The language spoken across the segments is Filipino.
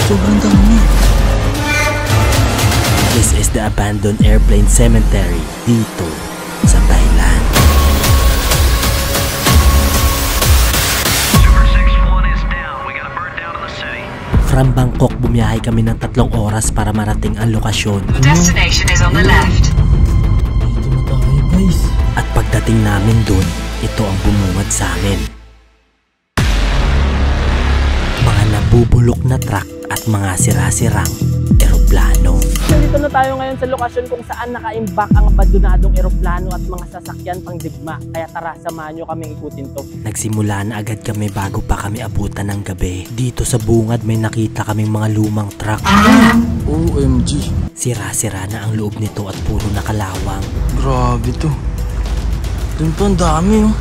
Sobrang dami. This is the abandoned airplane cemetery dito sa Thailand. From Bangkok, bumiyahe kami ng 3 oras para marating ang lokasyon. Destination is on the left. Dito na tayo guys. At pagdating namin dun, ito ang bumungad sa amin. Mga nabubulok na truck at mga sira-sirang eroplano. Dito na tayo ngayon sa lokasyon kung saan nakaimbak ang abandonadong eroplano at mga sasakyan pang digma. Kaya tara, samahan nyo kaming ikutin to. Nagsimula na agad kami bago pa kami abutan ng gabi. Dito sa bungad may nakita kaming mga lumang truck. OMG. Sira-sira na ang loob nito at puro nakalawang. Grabe to. Doon pa ang dami oh.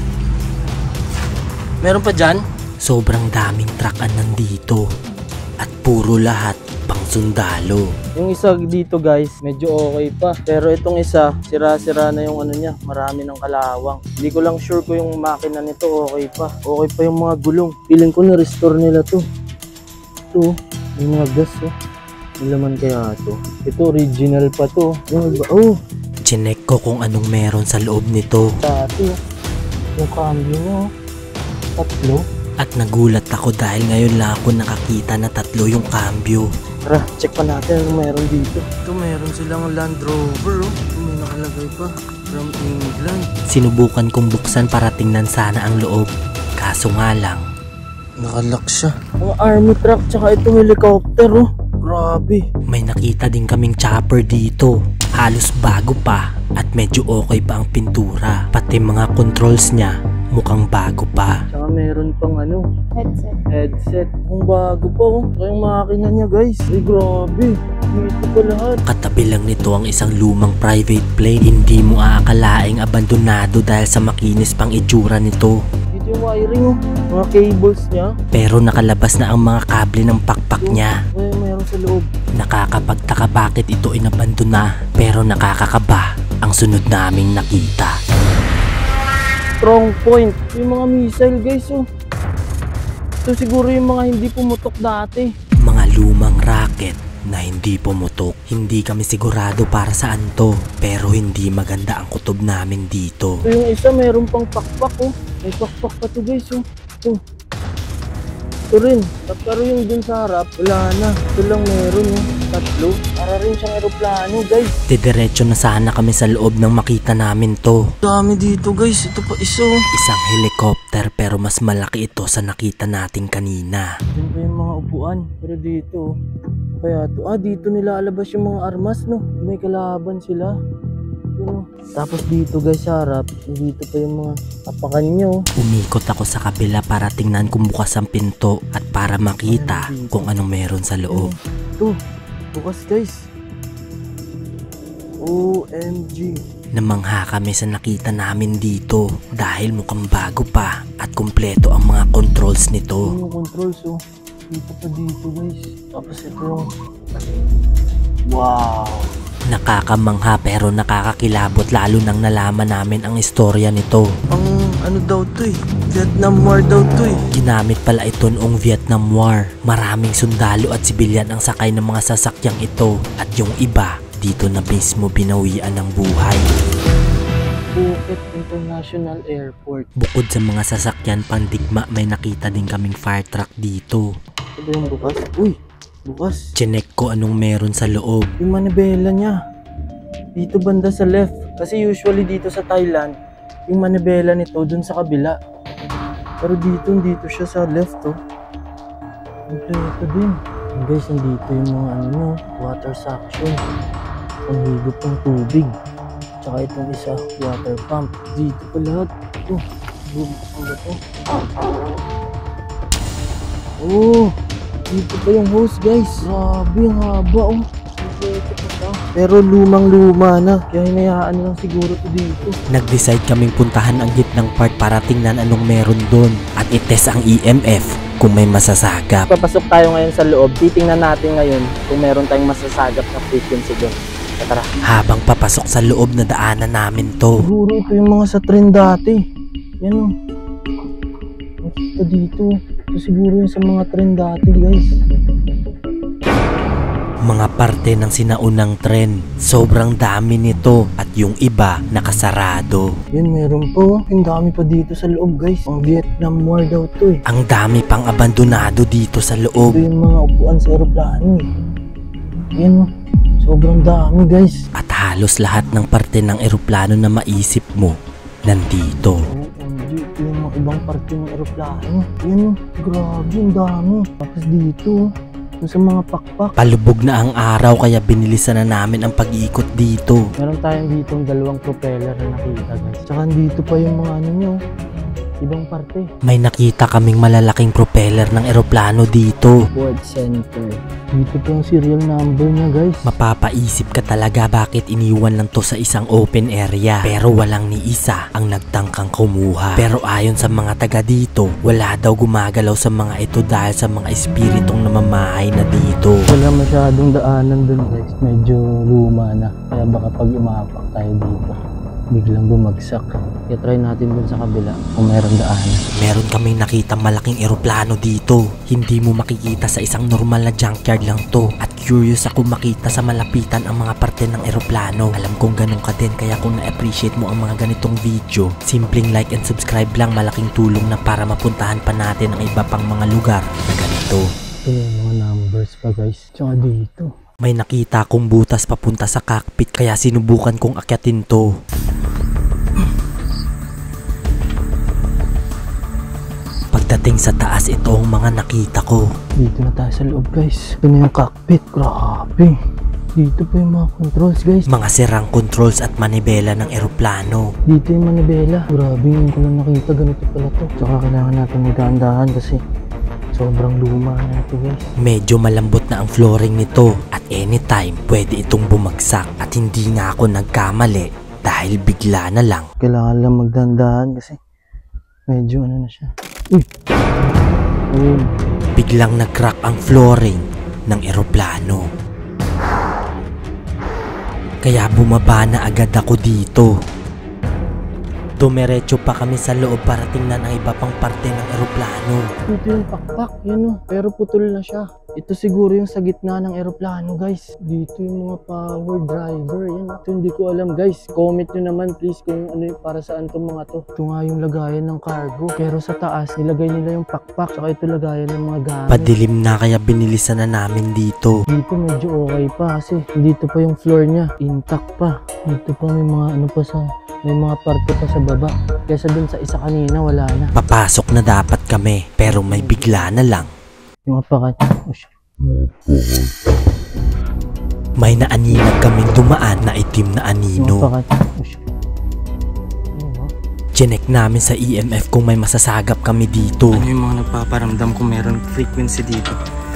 Meron pa dyan? Sobrang daming truck ang nandito. At puro lahat pang sundalo. Yung isa dito guys, medyo okay pa. Pero itong isa, sira-sira na yung ano niya. Marami ng kalawang. Hindi ko lang sure kung yung makina nito okay pa. Okay pa yung mga gulong. Feeling ko na-restore nila to. Ito, may mga gas oh. May laman kaya to. Ito, original pa to. Oh, Chinek ko kung anong meron sa loob nito. dati oh. Yung cambio niya oh. 3. At nagulat ako dahil ngayon lang ako nakakita na 3 yung cambio. Tara, check pa natin ano meron dito. Ito meron silang Land Rover oh. May nakalagay pa. From England. Sinubukan kong buksan para tingnan sana ang loob. Kaso nga lang, Nakalock siya. Mga army truck tsaka itong helicopter oh. Grabe. may nakita din kaming chopper dito. Halos bago pa at medyo okay pa ang pintura. Pati mga controls niya mukhang bago pa. Tsaka meron pang ano, headset. Ang bago pa oh. Tsaka yung makina niya guys. Ay grabe. Dito pa lahat. Katabi lang nito ang isang lumang private plane. Hindi mo aakalaing abandonado dahil sa makinis pang itsura nito. Dito yung wiring oh. Mga cables niya. Pero nakalabas na ang mga kable ng pakpak niya. Ay, meron sa loob. Nakakapagtaka bakit ito inabandona. Pero nakakakaba ang sunod naming nakita. Strong point. Yung mga missile guys oh. Ito siguro yung mga hindi pumutok dati. Mga lumang rocket na hindi pumutok. Hindi kami sigurado para saan to. Pero hindi maganda ang kutob namin dito. Ito yung isa meron pang pakpak oh. May pakpak pa to guys oh. Ito rin. Pero yung dun sa harap, wala na. Ito lang meron oh. 3. Para rin siyang aeroplano guys. Didiretso na sana kami sa loob nang makita namin to. Dami dito guys. Ito pa isa oh. Isang helicopter pero mas malaki ito sa nakita natin kanina. Diyan pa yung mga upuan. Pero dito oh. Kaya to. Dito nilalabas yung mga armas no. May kalaban sila. Yun oh. Tapos dito guys sa harap. Dito pa yung mga apakan nyo. Umikot ako sa kabila para tingnan kung bukas ang pinto at para makita kung anong meron sa loob. Ito. Bukas guys. OMG. Namangha kami sa nakita namin dito dahil mukhang bago pa at kumpleto ang mga controls nito. Ito yung controls oh. Dito pa dito guys. Tapos ito yung... Wow. Nakakamanghha pero nakakakilabot lalo nang nalaman namin ang istorya nito. Ang ano daw to eh. Vietnam War daw to eh. Ginamit pala ito noong Vietnam War. Maraming sundalo at sibilyan ang sakay ng mga sasakyang ito at yung iba dito na mismo binawian ng buhay. Phuket International Airport. Bukod sa mga sasakyan pandigma may nakita din kaming fire truck dito. Ito ba yung bukas? Uy! Bukas. Chinek ko anong meron sa loob. Yung manibela niya. Dito banda sa left. Kasi usually dito sa Thailand, yung manibela nito dun sa kabila. Pero dito siya sa left oh. Kompleto din. And guys, nandito yung mga ano, water suction. Ang higop ng tubig. Tsaka itong isa, water pump. Dito pa lahat. Ito. Bubuksan ba ito? Oh! Dito pa yung hose guys. Grabe, ang haba oh. Kompleto pa siya. Pero lumang-luma na. Kaya hinayaan lang siguro to dito. Nag-decide kaming puntahan ang gitnang part para tingnan anong meron doon at itest ang EMF kung may masasagap. Papasok tayo ngayon sa loob. Titingnan natin ngayon kung meron tayong masasagap na frequency doon. Tara. Habang papasok sa loob na daanan namin to. Siguro ito yung mga sa trend dati. Yan o. Ito dito. Ito siguro yung sa mga trend dati guys. Mga parte ng sinaunang tren. Sobrang dami nito at yung iba nakasarado. Yan, meron po. Ang dami pa dito sa loob, guys. Ang Vietnam War daw to eh. Ang dami pang abandonado dito sa Ito loob. yung mga upuan sa aeroplano eh. Yan, sobrang dami, guys. At halos lahat ng parte ng eroplano na maisip mo nandito. OMG, ito yung mga ibang parte ng aeroplano. Yan, grabe, ang dami. Tapos dito, yung sa mga pakpak. Palubog na ang araw kaya binilisan na namin ang pag-iikot dito. Meron tayong ditong dalawang propeller na nakita, guys. Tsaka dito pa yung mga ano nyo, ibang parte. May nakita kaming malalaking propeller ng eroplano dito. Board center. Dito pa yung serial number niya, guys. Mapapaisip ka talaga bakit iniwan lang to sa isang open area. Pero walang ni isa ang nagtangkang kumuha. Pero ayon sa mga taga dito, wala daw gumagalaw sa mga ito dahil sa mga espiritong namamahay na dito. Wala masyadong daanan dun, guys. Medyo luma na. Kaya baka pag umapak tayo dito, biglang bumagsak. Kaya try natin dun sa kabila kung meron daanan. Meron kaming nakita malaking eroplano dito. Hindi mo makikita sa isang normal na junkyard lang to. At curious ako makita sa malapitan ang mga parte ng eroplano. Alam kong ganun ka din kaya kung na-appreciate mo ang mga ganitong video, simpleng like and subscribe lang, malaking tulong na para mapuntahan pa natin ang iba pang mga lugar na ganito. Ito yung mga numbers pa, guys. Tsaka dito. May nakita akong butas papunta sa cockpit kaya sinubukan kong akyatin to. Pagdating sa taas, ito ang mga nakita ko. Dito na tayo sa loob, guys. Ito na yung cockpit. Grabe. Dito pa yung mga controls, guys. Mga sirang controls at manibela ng eroplano. Dito yung manibela. Grabe, yung ko lang nakita. Ganito pala to. Tsaka kailangan natin magdahan-dahan kasi sobrang luma na ito, guys. Medyo malambot na ang flooring nito at anytime pwede itong bumagsak. At hindi nga ako nagkamali dahil bigla na lang. Kailangan lang magdahan-dahan kasi medyo ano na siya. Uy! Biglang nag-crack ang flooring ng eroplano. Kaya bumaba na agad ako dito. Dumiretso pa kami sa loob para tingnan ang iba pang parte ng eroplano. Dito yung pakpak, yun o. Pero putol na siya. Ito siguro yung sa gitna ng eroplano, guys. Dito yung mga power driver, yan. Ito hindi ko alam, guys. Comment nyo naman please kung ano yung para saan tong mga to. Ito nga yung lagayan ng cargo. Pero sa taas, nilagay nila yung pakpak. Saka ito lagayan ng mga gamit. Padilim na kaya binilisan na namin dito. Dito medyo okay pa kasi dito pa yung floor niya. Intact pa. Dito pa may mga ano pa sa... May mga parte pa sa baba. Kesa dun sa isa kanina, wala na. Papasok na dapat kami, pero may bigla na lang. Yung apakat. May naaninag kaming dumaan na itim na anino. Yung apakat. Chinek namin sa EMF kung may masasagap kami dito. Ano yung mga nagpaparamdam kung meron frequency dito?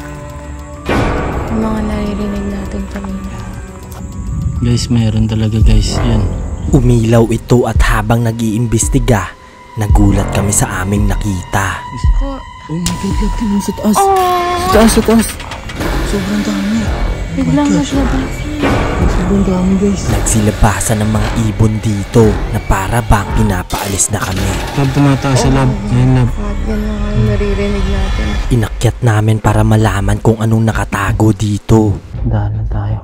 Yung mga naririnig natin kanina. Guys, meron talaga, guys. Yan. Umilaw ito at habang nag-iimbestiga, nagulat kami sa aming nakita. Ko, Oh my God, look naman sa taas. Sa taas, sa taas. Sobrang dami. biglang naglabas. Sobrang dami, guys. Nagsilabasan ng mga ibon dito na para bang pinapaalis na kami. Lab, tumataas sa lab. Ayun, lab. At yan lang ang naririnig natin. Inakyat namin para malaman kung anong nakatago dito. Dahan lang tayo.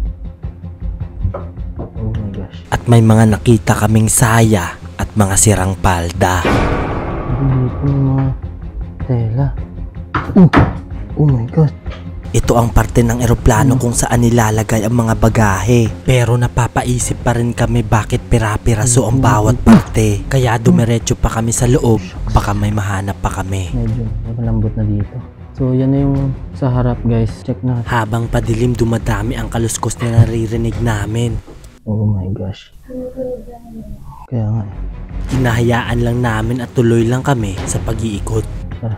Oh my gosh. At may mga nakita kaming saya at mga sirang palda. Dito yung mga tela. Oh my God. Ito ang parte ng eroplano kung saan nilalagay ang mga bagahe. Pero napapaisip pa rin kami bakit pira-piraso ang bawat parte. Kaya dumiretso pa kami sa loob, baka may mahanap pa kami. Medyo malambot na dito. So yan na yung sa harap, guys. Check natin. Habang padilim, dumadami ang kaluskos na naririnig namin. Oh my gosh. Kaya nga eh. Hinahayaan lang namin at tuloy lang kami sa pag-iikot. Tara.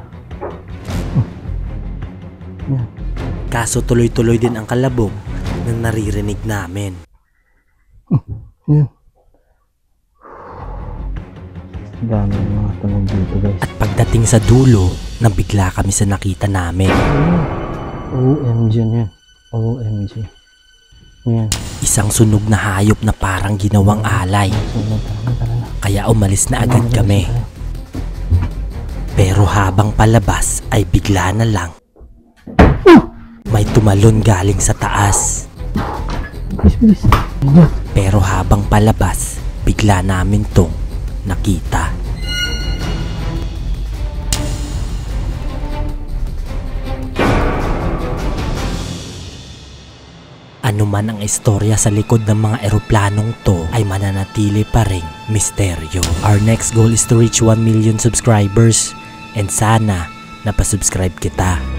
Yan. Kaso tuloy-tuloy din ang kalabog na naririnig namin. Yan. Dami ng mga tunog dito, guys. At pagdating sa dulo, nabigla kami sa nakita namin. OMG yan. OMG. Yan. Isang sunog na hayop na parang ginawang alay. Sunod, tara na. Kaya umalis na agad kami. Pero habang palabas ay bigla na lang may tumalon galing sa taas. Bilis. Pero habang palabas, bigla namin tong nakita. Ano man ang istorya sa likod ng mga eroplanong to ay mananatili pa ring misteryo. Our next goal is to reach 1 million subscribers and sana napasubscribe kita.